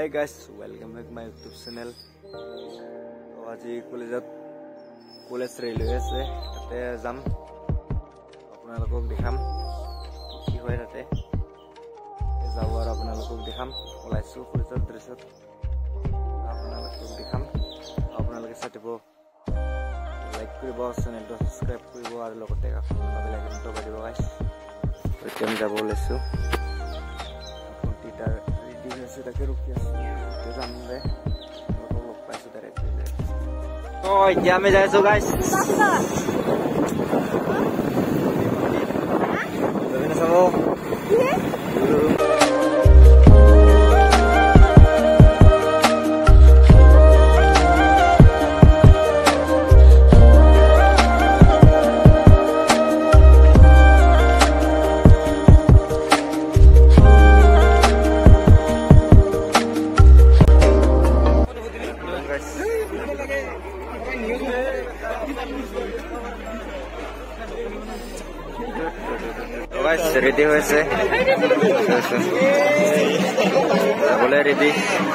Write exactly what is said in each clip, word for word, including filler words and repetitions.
Hi guys, welcome back my YouTube channel. So আজি কলেজত college railway আছে তাতে যাম আপোনালোকক দেখাম কি হয় তাতে যাও আৰু আপোনালোকক দেখাম ওলাইছো কলেজৰ ড্ৰেছত আপোনালোকক দেখাম আপোনালোকে চাটিব লাইক কৰিব চেনেলটো সাবস্ক্ৰাইব কৰিব আৰু লগতে বেল আইকনটো বাজিব গাইস এতিয়া আমি যাব ওলাইছো কম্পিউটাৰ ৰেডি তাকে ৰখি আছো যাম ৰে লগ পাইছো ডাইৰেক্ট তো এতিয়া আমি যাইছো গাইস তুমি চাবো guys ready hoise bole ready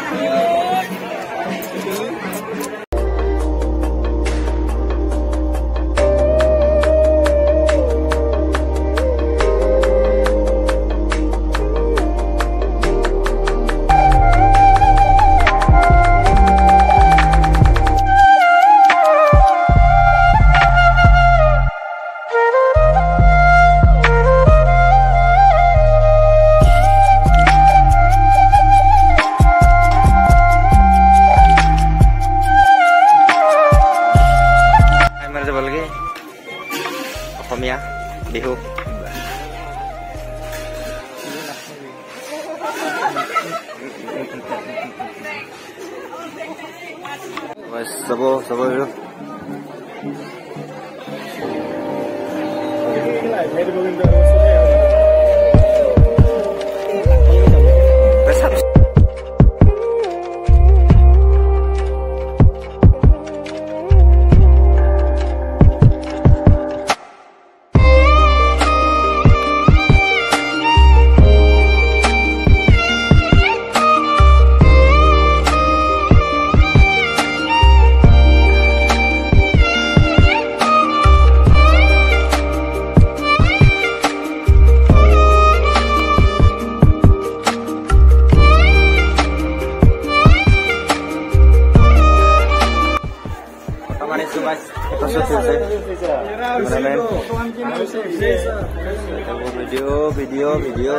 অসমীয়া বিহু বস সব সব video video video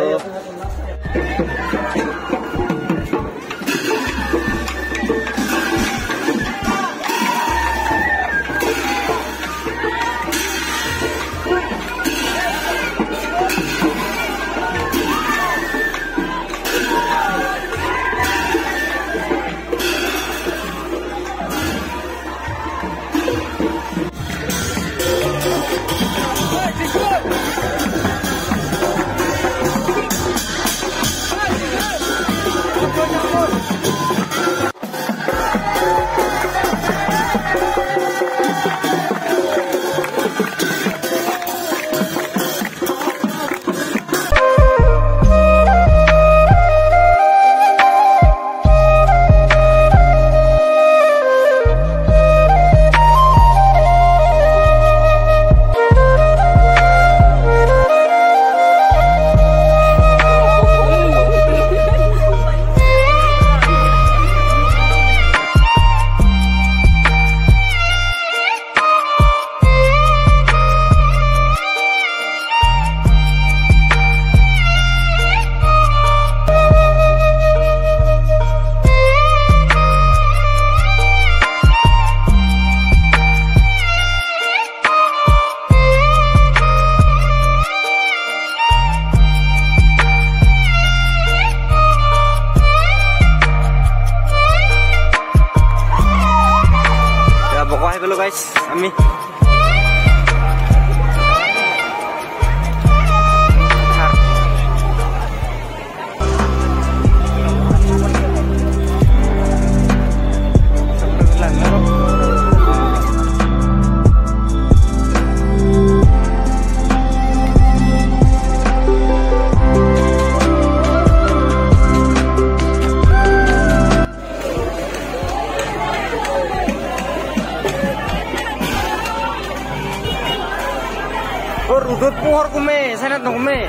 Oh, rudut pohor kume, sanat no kume.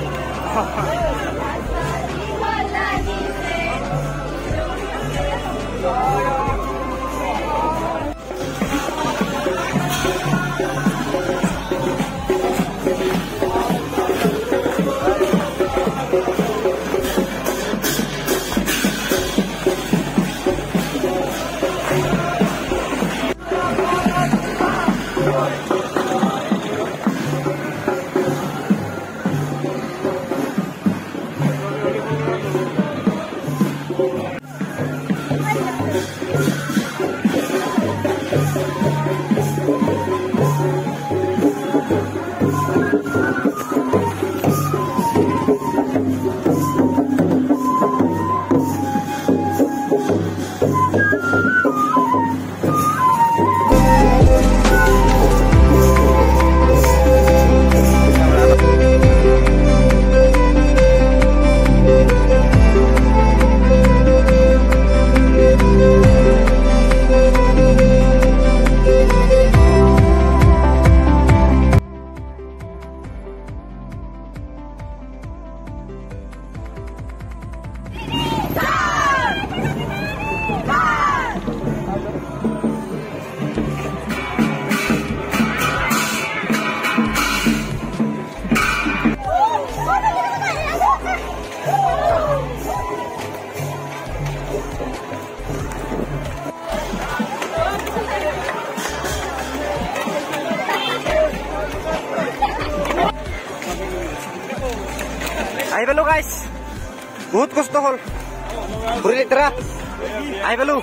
Ayo belu guys, बहुत कष्ट हल भुरी लेतरा आइ बलु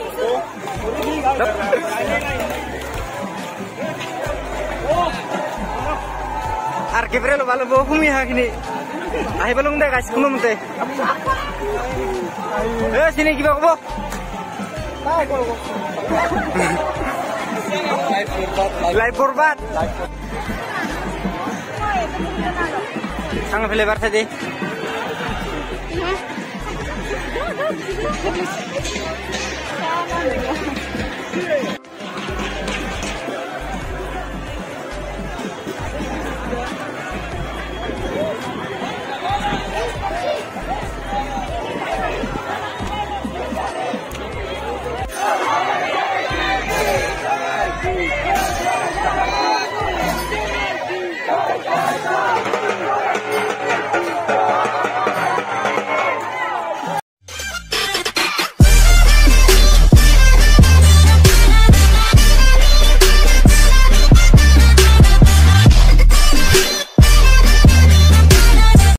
आर केब्रे लो बालो बो हुमी हाखिनि आइ बलु दे गाइस कुनो मते ए सिनि किबा कबो लाइफ बरबाद सांग फेले बार दे